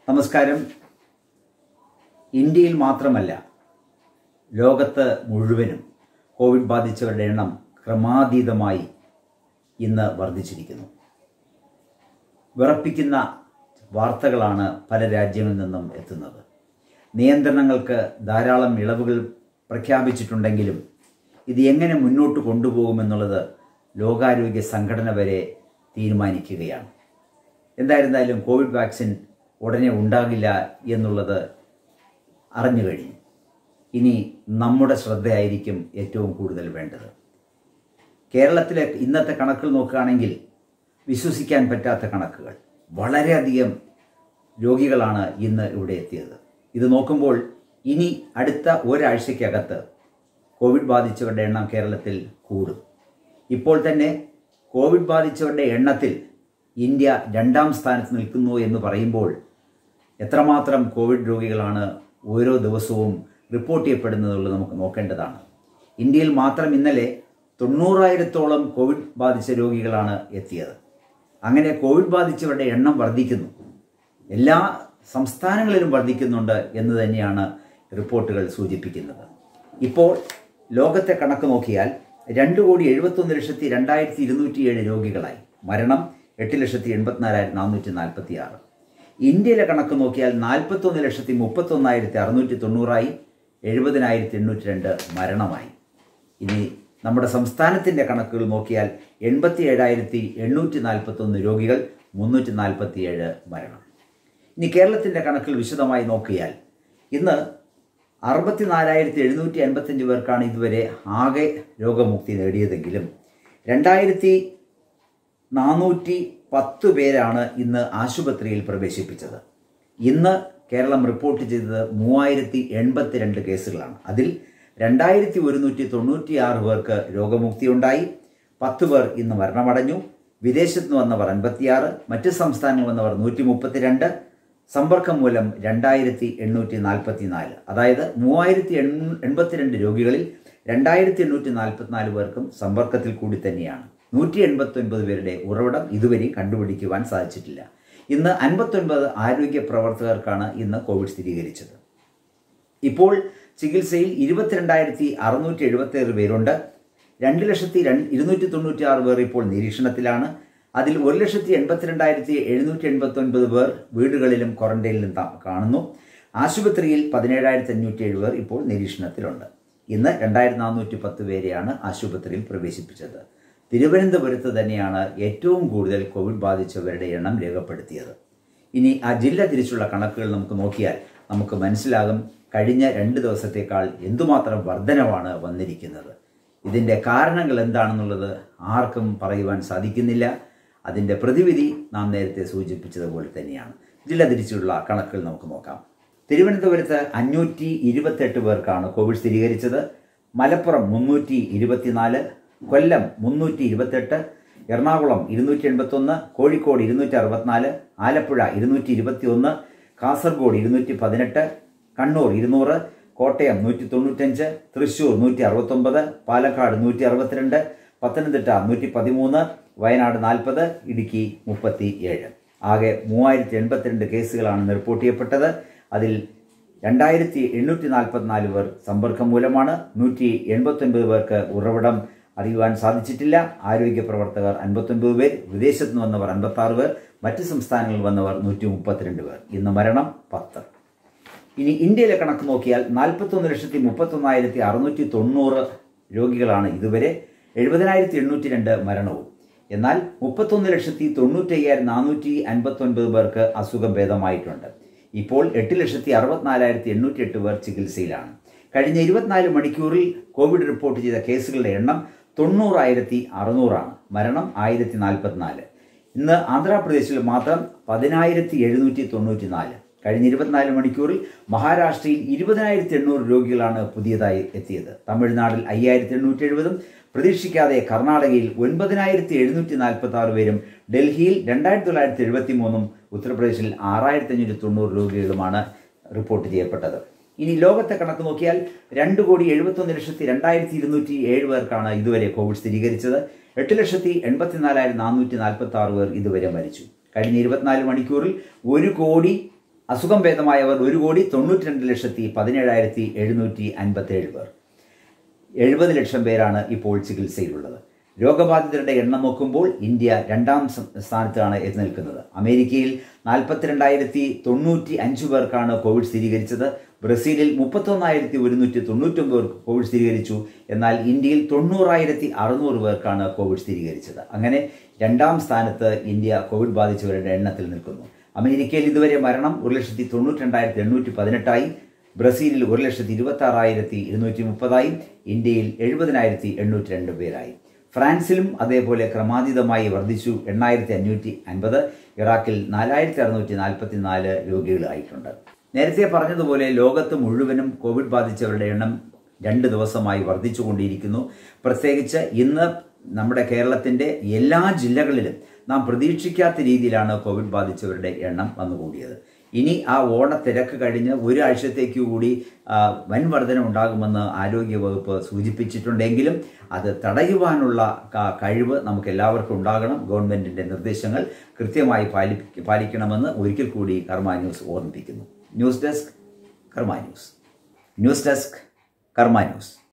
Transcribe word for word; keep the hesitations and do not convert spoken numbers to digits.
നമസ്കാരം. ഇന്ത്യയിൽ മാത്രമല്ല ലോകത്ത് മുഴുവനും കോവിഡ് ബാധിച്ചവരുടെ എണ്ണം ക്രമാതീതമായി ഇന്ന് വർദ്ധിച്ചിരിക്കുന്നു. വിറപ്പിക്കുന്ന വാർത്തകളാണ് പല രാജ്യങ്ങളിൽ നിന്നും എത്തുന്നത്. നിയന്ത്രണങ്ങൾക്ക് ധാരാളം ഇളവുകൾ പ്രഖ്യാപിച്ചിട്ടുണ്ടെങ്കിലും ഇത് എങ്ങനെ മുന്നോട്ട് കൊണ്ടുപോകുമെന്നുള്ളത് ലോകാരോഗ്യ സംഘടന വരെ തീരുമാനിക്കുകയാണ്. എന്തായിരുന്നാലും കോവിഡ് വാക്സിൻ ഉടനെ ഉണ്ടാകില്ല എന്നുള്ളത് അറിഞ്ഞു കഴിഞ്ഞു. ഇനി നമ്മുടെ ശ്രദ്ധയായിരിക്കും ഏറ്റവും കൂടുതൽ വേണ്ടത്. കേരളത്തിലെ ഇന്നത്തെ കണക്കുകൾ നോക്കുകയാണെങ്കിൽ വിശ്വസിക്കാൻ പറ്റാത്ത കണക്കുകൾ. വളരെയധികം രോഗികളാണ് ഇന്ന് ഇവിടെ എത്തിയത്. ഇത് നോക്കുമ്പോൾ ഇനി അടുത്ത ഒരാഴ്ചയ്ക്കകത്ത് കോവിഡ് ബാധിച്ചവരുടെ എണ്ണം കേരളത്തിൽ കൂടും. ഇപ്പോൾ തന്നെ കോവിഡ് ബാധിച്ചവരുടെ എണ്ണത്തിൽ ഇന്ത്യ രണ്ടാം സ്ഥാനത്ത് നിൽക്കുന്നു എന്ന് പറയുമ്പോൾ എത്രമാത്രം കോവിഡ് രോഗികളാണ് ഓരോ ദിവസവും റിപ്പോർട്ട് ചെയ്യപ്പെടുന്നതുള്ളത് നമുക്ക് നോക്കേണ്ടതാണ്. ഇന്ത്യയിൽ മാത്രം ഇന്നലെ തൊണ്ണൂറായിരത്തോളം കോവിഡ് ബാധിച്ച രോഗികളാണ് എത്തിയത്. അങ്ങനെ കോവിഡ് ബാധിച്ചവരുടെ എണ്ണം വർദ്ധിക്കുന്നു. എല്ലാ സംസ്ഥാനങ്ങളിലും വർദ്ധിക്കുന്നുണ്ട് എന്ന് തന്നെയാണ് റിപ്പോർട്ടുകൾ സൂചിപ്പിക്കുന്നത്. ഇപ്പോൾ ലോകത്തെ കണക്ക് നോക്കിയാൽ രണ്ട് കോടി എഴുപത്തൊന്ന് ലക്ഷത്തി രണ്ടായിരത്തി ഇരുന്നൂറ്റി ഏഴ് രോഗികളായി. മരണം എട്ട് ലക്ഷത്തി എൺപത്തിനാലായിരത്തി നാനൂറ്റി നാൽപ്പത്തി ആറ്. ഇന്ത്യയിലെ കണക്ക് നോക്കിയാൽ നാൽപ്പത്തൊന്ന് ലക്ഷത്തി മുപ്പത്തൊന്നായിരത്തി അറുന്നൂറ്റി തൊണ്ണൂറായി. എഴുപതിനായിരത്തി എണ്ണൂറ്റി രണ്ട് മരണമായി. ഇനി നമ്മുടെ സംസ്ഥാനത്തിൻ്റെ കണക്കുകൾ നോക്കിയാൽ എൺപത്തി ഏഴായിരത്തി എണ്ണൂറ്റി നാൽപ്പത്തൊന്ന് രോഗികൾ, മുന്നൂറ്റി നാൽപ്പത്തി ഏഴ് മരണം. ഇനി കേരളത്തിൻ്റെ കണക്കുകൾ വിശദമായി നോക്കിയാൽ ഇന്ന് അറുപത്തിനാലായിരത്തി എഴുന്നൂറ്റി അൻപത്തഞ്ച് പേർക്കാണ് ഇതുവരെ ആകെ രോഗമുക്തി നേടിയതെങ്കിലും രണ്ടായിരത്തി നാനൂറ്റി പത്ത് പേരാണ് ഇന്ന് ആശുപത്രിയിൽ പ്രവേശിപ്പിച്ചത്. ഇന്ന് കേരളം റിപ്പോർട്ട് ചെയ്തത് മൂവായിരത്തി എൺപത്തി രണ്ട് കേസുകളാണ്. അതിൽ രണ്ടായിരത്തി ഒരുന്നൂറ്റി തൊണ്ണൂറ്റി ആറ് പേർക്ക് രോഗമുക്തിയുണ്ടായി. പത്ത് പേർ ഇന്ന് മരണമടഞ്ഞു. വിദേശത്ത് നിന്ന് വന്നവർ അൻപത്തിയാറ്, മറ്റ് സംസ്ഥാനങ്ങളിൽ വന്നവർ നൂറ്റി മുപ്പത്തി രണ്ട്, സമ്പർക്കം മൂലം രണ്ടായിരത്തി എണ്ണൂറ്റി നാൽപ്പത്തി നാല്. അതായത് മൂവായിരത്തി എൺപത്തിരണ്ട് രോഗികളിൽ രണ്ടായിരത്തി എണ്ണൂറ്റി നാൽപ്പത്തിനാല് പേർക്കും സമ്പർക്കത്തിൽ കൂടി തന്നെയാണ്. നൂറ്റി എൺപത്തി ഒൻപത് പേരുടെ ഉറവിടം ഇതുവരെ കണ്ടുപിടിക്കുവാൻ സാധിച്ചിട്ടില്ല. ഇന്ന് അൻപത്തൊൻപത് ആരോഗ്യ പ്രവർത്തകർക്കാണ് ഇന്ന് കോവിഡ് സ്ഥിരീകരിച്ചത്. ഇപ്പോൾ ചികിത്സയിൽ ഇരുപത്തിരണ്ടായിരത്തി അറുന്നൂറ്റി എഴുപത്തി ഏഴ് പേരുണ്ട്. രണ്ട് ലക്ഷത്തി രണ്ട് ഇരുന്നൂറ്റി തൊണ്ണൂറ്റി ആറ് പേർ ഇപ്പോൾ നിരീക്ഷണത്തിലാണ്. അതിൽ ഒരു ലക്ഷത്തി എൺപത്തിരണ്ടായിരത്തി എഴുന്നൂറ്റി എൺപത്തി ഒൻപത് പേർ വീടുകളിലും ക്വാറന്റൈനിലും കാണുന്നു. ആശുപത്രിയിൽ പതിനേഴായിരത്തി അഞ്ഞൂറ്റി ഏഴ് പേർ ഇപ്പോൾ നിരീക്ഷണത്തിലുണ്ട്. ഇന്ന് രണ്ടായിരത്തി നാനൂറ്റി പത്ത് പേരെയാണ് ആശുപത്രിയിൽ പ്രവേശിപ്പിച്ചത്. തിരുവനന്തപുരത്ത് തന്നെയാണ് ഏറ്റവും കൂടുതൽ കോവിഡ് ബാധിച്ചവരുടെ എണ്ണം രേഖപ്പെടുത്തിയത്. ഇനി ആ ജില്ല തിരിച്ചുള്ള കണക്കുകൾ നമുക്ക് നോക്കിയാൽ നമുക്ക് മനസ്സിലാകും കഴിഞ്ഞ രണ്ട് ദിവസത്തേക്കാൾ എന്തുമാത്രം വർധനവാണ് വന്നിരിക്കുന്നത്. ഇതിൻ്റെ കാരണങ്ങൾ എന്താണെന്നുള്ളത് ആർക്കും പറയുവാൻ സാധിക്കുന്നില്ല. അതിൻ്റെ പ്രതിവിധി നാം നേരത്തെ സൂചിപ്പിച്ചതുപോലെ തന്നെയാണ്. ജില്ല തിരിച്ചുള്ള കണക്കുകൾ നമുക്ക് നോക്കാം. തിരുവനന്തപുരത്ത് അഞ്ഞൂറ്റി ഇരുപത്തെട്ട് പേർക്കാണ് കോവിഡ് സ്ഥിരീകരിച്ചത്. മലപ്പുറം മുന്നൂറ്റി ഇരുപത്തിനാല്, കൊല്ലം മുന്നൂറ്റി ഇരുപത്തെട്ട്, എറണാകുളം ഇരുന്നൂറ്റി എൺപത്തൊന്ന്, കോഴിക്കോട് ഇരുന്നൂറ്റി അറുപത്തിനാല്, ആലപ്പുഴ ഇരുന്നൂറ്റി ഇരുപത്തി ഒന്ന്, കാസർഗോഡ് ഇരുന്നൂറ്റി പതിനെട്ട്, കണ്ണൂർ ഇരുന്നൂറ്, കോട്ടയം നൂറ്റി തൊണ്ണൂറ്റഞ്ച്, തൃശ്ശൂർ നൂറ്റി അറുപത്തൊമ്പത്, പാലക്കാട് നൂറ്റി അറുപത്തിരണ്ട്, പത്തനംതിട്ട നൂറ്റി പതിമൂന്ന്, വയനാട് നാൽപ്പത്, ഇടുക്കി മുപ്പത്തി ഏഴ്. ആകെ മൂവായിരത്തി എൺപത്തിരണ്ട് കേസുകളാണ് റിപ്പോർട്ട് ചെയ്യപ്പെട്ടത്. അതിൽ രണ്ടായിരത്തി എണ്ണൂറ്റി നാൽപ്പത്തിനാല് പേർ സമ്പർക്കം മൂലമാണ്. നൂറ്റി എൺപത്തൊൻപത് പേർക്ക് ഉറവിടം അറിയുവാൻ സാധിച്ചിട്ടില്ല. ആരോഗ്യ പ്രവർത്തകർ അൻപത്തൊൻപത് പേർ, വിദേശത്ത് നിന്ന് വന്നവർ അൻപത്തി ആറ് പേർ, മറ്റ് സംസ്ഥാനങ്ങളിൽ വന്നവർ നൂറ്റി മുപ്പത്തിരണ്ട് പേർ. ഇന്ന് മരണം പത്ത്. ഇനി ഇന്ത്യയിലെ കണക്ക് നോക്കിയാൽ നാൽപ്പത്തൊന്ന് ലക്ഷത്തി മുപ്പത്തൊന്നായിരത്തി അറുന്നൂറ്റി തൊണ്ണൂറ് രോഗികളാണ് ഇതുവരെ. എഴുപതിനായിരത്തി എണ്ണൂറ്റി രണ്ട് മരണവും. എന്നാൽ മുപ്പത്തൊന്ന് ലക്ഷത്തി തൊണ്ണൂറ്റി അയ്യായിരത്തി നാനൂറ്റി അൻപത്തി ഒൻപത് പേർക്ക് അസുഖം ഭേദമായിട്ടുണ്ട്. ഇപ്പോൾ എട്ട് ലക്ഷത്തി അറുപത്തിനാലായിരത്തി എണ്ണൂറ്റി എട്ട് പേർ ചികിത്സയിലാണ്. കഴിഞ്ഞ ഇരുപത്തിനാല് മണിക്കൂറിൽ കോവിഡ് റിപ്പോർട്ട് ചെയ്ത കേസുകളുടെ എണ്ണം തൊണ്ണൂറായിരത്തി അറുന്നൂറാണ്. മരണം ആയിരത്തി നാൽപ്പത്തിനാല്. ഇന്ന് ആന്ധ്രാപ്രദേശിൽ മാത്രം പതിനായിരത്തി എഴുന്നൂറ്റി തൊണ്ണൂറ്റി നാല്. കഴിഞ്ഞ ഇരുപത്തിനാല് മണിക്കൂറിൽ മഹാരാഷ്ട്രയിൽ ഇരുപതിനായിരത്തി എണ്ണൂറ് രോഗികളാണ് പുതിയതായി എത്തിയത്. തമിഴ്നാട്ടിൽ അയ്യായിരത്തി എണ്ണൂറ്റി എഴുപതും, പ്രതീക്ഷിക്കാതെ കർണാടകയിൽ ഒൻപതിനായിരത്തി എഴുന്നൂറ്റി നാൽപ്പത്തി ആറ് പേരും, ഡൽഹിയിൽ രണ്ടായിരത്തി തൊള്ളായിരത്തി എഴുപത്തി മൂന്നും, ഉത്തർപ്രദേശിൽ ആറായിരത്തി അഞ്ഞൂറ്റി തൊണ്ണൂറ് രോഗികളുമാണ് റിപ്പോർട്ട് ചെയ്യപ്പെട്ടത്. ഇനി ലോകത്തെ കണക്ക് നോക്കിയാൽ രണ്ട് കോടി എഴുപത്തൊന്ന് ലക്ഷത്തി രണ്ടായിരത്തി ഇരുന്നൂറ്റി ഏഴ് പേർക്കാണ് ഇതുവരെ കോവിഡ് സ്ഥിരീകരിച്ചത്. എട്ട് ലക്ഷത്തി എൺപത്തിനാലായിരത്തി നാനൂറ്റി നാൽപ്പത്തി ആറ് പേർ ഇതുവരെ മരിച്ചു. കഴിഞ്ഞ ഇരുപത്തിനാല് മണിക്കൂറിൽ ഒരു കോടി അസുഖം ഭേദമായവർ ഒരു കോടി തൊണ്ണൂറ്റി രണ്ട് ലക്ഷത്തി പതിനേഴായിരത്തി എഴുന്നൂറ്റി അൻപത്തേഴ് പേർ. എഴുപത് ലക്ഷം പേരാണ് ഇപ്പോൾ ചികിത്സയിലുള്ളത്. രോഗബാധിതരുടെ എണ്ണം നോക്കുമ്പോൾ ഇന്ത്യ രണ്ടാം സ്ഥാനത്താണ് എത്തി നിൽക്കുന്നത്. അമേരിക്കയിൽ നാൽപ്പത്തിരണ്ടായിരത്തി തൊണ്ണൂറ്റി അഞ്ച് പേർക്കാണ് കോവിഡ് സ്ഥിരീകരിച്ചത്. ബ്രസീലിൽ മുപ്പത്തൊന്നായിരത്തി ഒരുന്നൂറ്റി തൊണ്ണൂറ്റൊമ്പത് പേർക്ക് കോവിഡ് സ്ഥിരീകരിച്ചു. എന്നാൽ ഇന്ത്യയിൽ തൊണ്ണൂറായിരത്തി അറുന്നൂറ് പേർക്കാണ് കോവിഡ് സ്ഥിരീകരിച്ചത്. അങ്ങനെ രണ്ടാം സ്ഥാനത്ത് ഇന്ത്യ കോവിഡ് ബാധിച്ചവരുടെ എണ്ണത്തിൽ നിൽക്കുന്നു. അമേരിക്കയിൽ ഇതുവരെ മരണം ഒരു ലക്ഷത്തി തൊണ്ണൂറ്റി രണ്ടായിരത്തി എണ്ണൂറ്റി പതിനെട്ടായി, ബ്രസീലിൽ ഒരു ലക്ഷത്തി ഇരുപത്തി ആറായിരത്തി ഇരുന്നൂറ്റി മുപ്പതായി, ഇന്ത്യയിൽ എഴുപതിനായിരത്തി എണ്ണൂറ്റി രണ്ട് പേരായി. ഫ്രാൻസിലും അതേപോലെ ക്രമാതീതമായി വർദ്ധിച്ചു, എണ്ണായിരത്തി അഞ്ഞൂറ്റി അൻപത്. ഇറാഖിൽ നാലായിരത്തി അറുന്നൂറ്റി നാൽപ്പത്തി നാല് രോഗികളായിട്ടുണ്ട്. നേരത്തെ പറഞ്ഞതുപോലെ ലോകത്ത് മുഴുവനും കോവിഡ് ബാധിച്ചവരുടെ എണ്ണം രണ്ട് ദിവസമായി വർദ്ധിച്ചുകൊണ്ടിരിക്കുന്നു. പ്രത്യേകിച്ച് ഇന്ന് നമ്മുടെ കേരളത്തിൻ്റെ എല്ലാ ജില്ലകളിലും നാം പ്രതീക്ഷിക്കാത്ത രീതിയിലാണ് കോവിഡ് ബാധിച്ചവരുടെ എണ്ണം വന്നുകൂടിയത്. ഇനി ആ ഓണത്തിരക്ക് കഴിഞ്ഞ് ഒരാഴ്ചത്തേക്ക് കൂടി വൻ വർധന ഉണ്ടാകുമെന്ന് ആരോഗ്യവകുപ്പ് സൂചിപ്പിച്ചിട്ടുണ്ടെങ്കിലും അത് തടയുവാനുള്ള കഴിവ് നമുക്ക് എല്ലാവർക്കും ഉണ്ടാകണം. ഗവൺമെൻറ്റിൻ്റെ നിർദ്ദേശങ്ങൾ കൃത്യമായി പാലി പാലിക്കണമെന്ന് ഒരിക്കൽ കൂടി കർമ്മ ന്യൂസ് ഓർമ്മിപ്പിക്കുന്നു. News desk Karma news news desk Karma news.